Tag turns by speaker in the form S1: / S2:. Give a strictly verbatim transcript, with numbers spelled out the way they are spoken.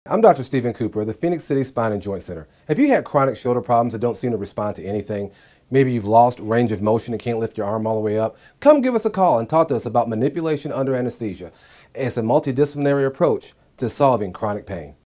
S1: I'm Doctor Stephen Cooper of the Phoenix City Spine and Joint Center. Have you had chronic shoulder problems that don't seem to respond to anything? Maybe you've lost range of motion and can't lift your arm all the way up? Come give us a call and talk to us about manipulation under anesthesia. It's a multidisciplinary approach to solving chronic pain.